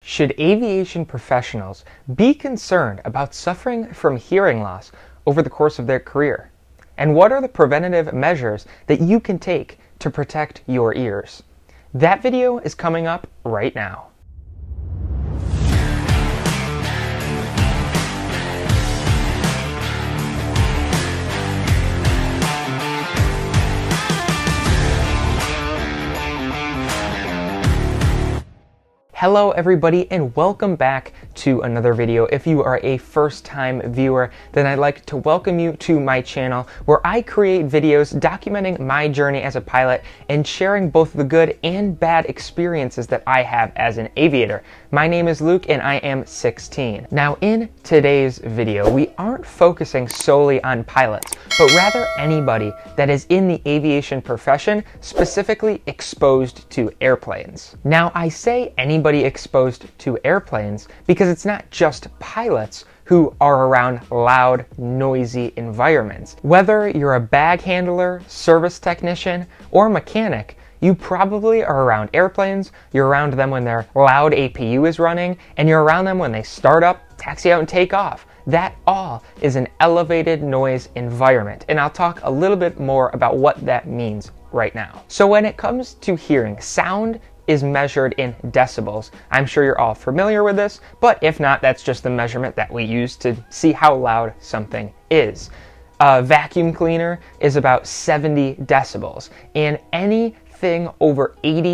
Should aviation professionals be concerned about suffering from hearing loss over the course of their career? And what are the preventative measures that you can take to protect your ears? That video is coming up right now. Hello everybody and welcome back to another video. If you are a first-time viewer, then I'd like to welcome you to my channel where I create videos documenting my journey as a pilot and sharing both the good and bad experiences that I have as an aviator. My name is Luke and I am 16. Now in today's video, we aren't focusing solely on pilots, but rather anybody that is in the aviation profession, specifically exposed to airplanes. Now I say anybody exposed to airplanes because it's not just pilots who are around loud, noisy environments. Whether you're a bag handler, service technician, or mechanic, you probably are around airplanes, you're around them when their loud APU is running, and you're around them when they start up, taxi out, and take off. That all is an elevated noise environment, and I'll talk a little bit more about what that means right now. So when it comes to hearing, sound is measured in decibels. I'm sure you're all familiar with this, but if not, that's just the measurement that we use to see how loud something is. A vacuum cleaner is about 70 decibels, and anything over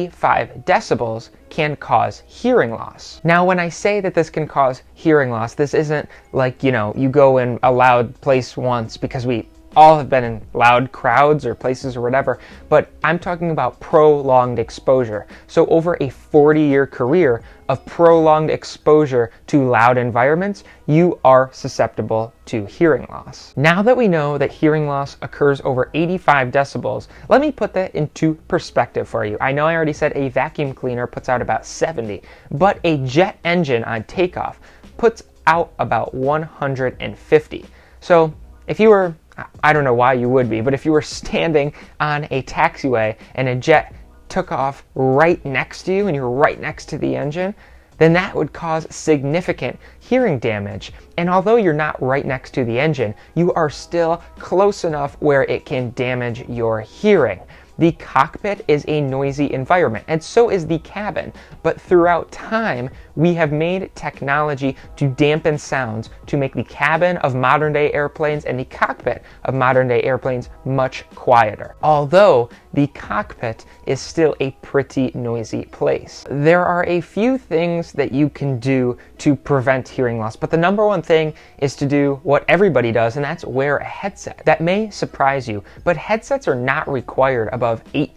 85 decibels can cause hearing loss. Now, when I say that this can cause hearing loss, this isn't like, you go in a loud place once, because we all have been in loud crowds or places or whatever, but I'm talking about prolonged exposure. So over a 40-year career of prolonged exposure to loud environments, you are susceptible to hearing loss. Now that we know that hearing loss occurs over 85 decibels, let me put that into perspective for you. I know I already said a vacuum cleaner puts out about 70, but a jet engine on takeoff puts out about 150. So if you were, I don't know why you would be, but if you were standing on a taxiway and a jet took off right next to you and you're right next to the engine, then that would cause significant hearing damage. And although you're not right next to the engine, you are still close enough where it can damage your hearing. The cockpit is a noisy environment, and so is the cabin. But throughout time, we have made technology to dampen sounds to make the cabin of modern-day airplanes and the cockpit of modern-day airplanes much quieter. Although the cockpit is still a pretty noisy place. There are a few things that you can do to prevent hearing loss, but the number one thing is to do what everybody does, and that's wear a headset. That may surprise you, but headsets are not required above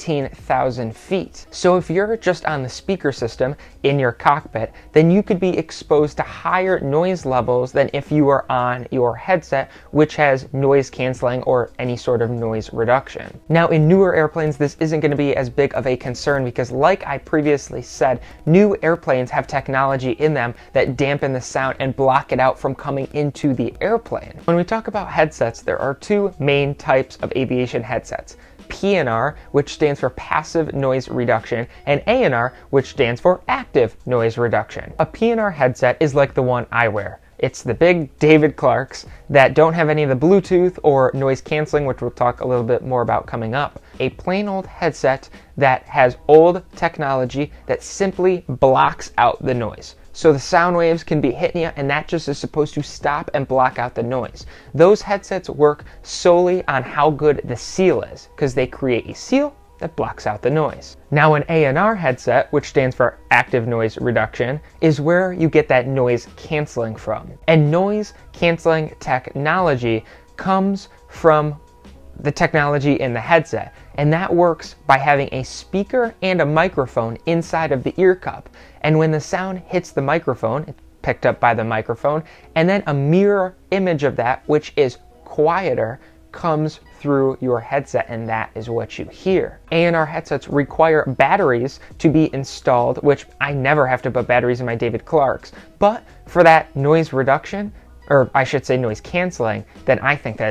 18,000 feet. So if you're just on the speaker system in your cockpit, then you could be exposed to higher noise levels than if you were on your headset, which has noise canceling or any sort of noise reduction. Now in newer airplanes, this isn't going to be as big of a concern because, like I previously said, new airplanes have technology in them that dampen the sound and block it out from coming into the airplane. When we talk about headsets, there are two main types of aviation headsets. PNR, which stands for passive noise reduction, and ANR, which stands for active noise reduction. A PNR headset is like the one I wear. It's the big David Clarks that don't have any of the Bluetooth or noise canceling, which we'll talk a little bit more about coming up. A plain old headset that has old technology that simply blocks out the noise. So the sound waves can be hitting you, and that just is supposed to stop and block out the noise. Those headsets work solely on how good the seal is, because they create a seal that blocks out the noise. Now an ANR headset, which stands for active noise reduction, is where you get that noise canceling from. And noise canceling technology comes from the technology in the headset, and that works by having a speaker and a microphone inside of the ear cup. And when the sound hits the microphone, it's picked up by the microphone, and then a mirror image of that, which is quieter, comes through your headset, and that is what you hear. ANR headsets require batteries to be installed, which I never have to put batteries in my David Clarks, but for that noise reduction, or I should say noise canceling, then I think that is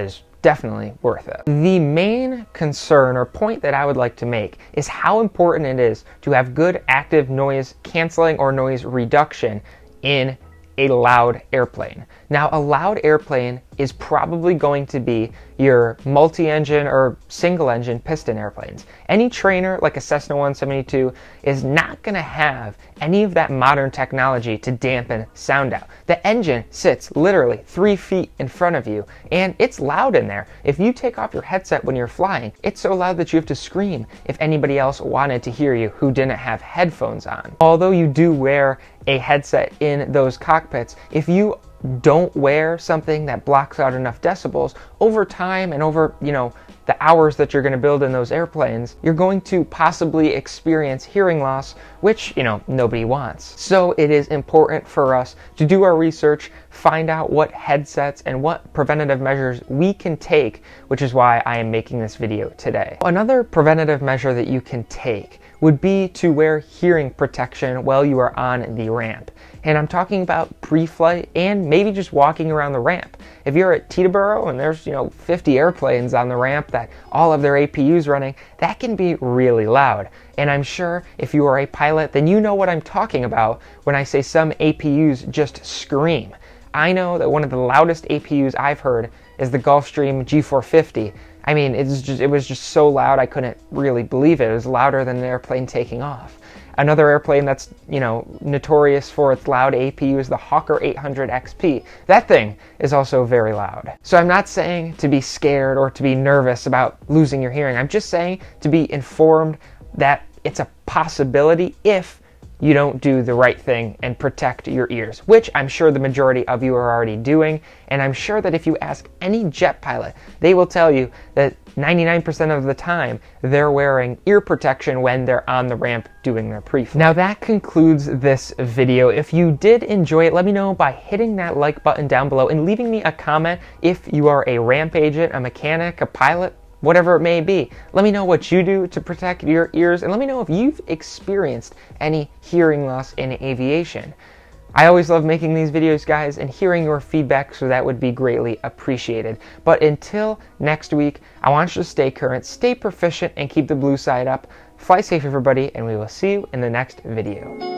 definitely worth it. The main concern or point that I would like to make is how important it is to have good active noise canceling or noise reduction in a loud airplane. Now, a loud airplane is probably going to be your multi-engine or single-engine piston airplanes. Any trainer like a Cessna 172 is not going to have any of that modern technology to dampen sound out. The engine sits literally 3 feet in front of you, and it's loud in there. If you take off your headset when you're flying, it's so loud that you have to scream if anybody else wanted to hear you who didn't have headphones on. Although you do wear a headset in those cockpits, if you don't wear something that blocks out enough decibels, over time and over, the hours that you're going to build in those airplanes, you're going to possibly experience hearing loss, which, nobody wants. So it is important for us to do our research, find out what headsets and what preventative measures we can take, which is why I am making this video today. Another preventative measure that you can take would be to wear hearing protection while you are on the ramp. And I'm talking about pre-flight and maybe just walking around the ramp. If you're at Teterboro and there's 50 airplanes on the ramp that all have their APUs running, that can be really loud. And I'm sure if you are a pilot, then you know what I'm talking about when I say some APUs just scream. I know that one of the loudest APUs I've heard is the Gulfstream G450. I mean, it was just so loud I couldn't really believe it. It was louder than an airplane taking off. Another airplane that's, notorious for its loud APU is the Hawker 800 XP. That thing is also very loud. So I'm not saying to be scared or to be nervous about losing your hearing. I'm just saying to be informed that it's a possibility if you don't do the right thing and protect your ears, which I'm sure the majority of you are already doing. And I'm sure that if you ask any jet pilot, they will tell you that 99% of the time they're wearing ear protection when they're on the ramp doing their pre-flight. Now that concludes this video. If you did enjoy it, let me know by hitting that like button down below and leaving me a comment if you are a ramp agent, a mechanic, a pilot, whatever it may be. Let me know what you do to protect your ears, and let me know if you've experienced any hearing loss in aviation. I always love making these videos, guys, and hearing your feedback, so that would be greatly appreciated. But until next week, I want you to stay current, stay proficient, and keep the blue side up. Fly safe, everybody, and we will see you in the next video.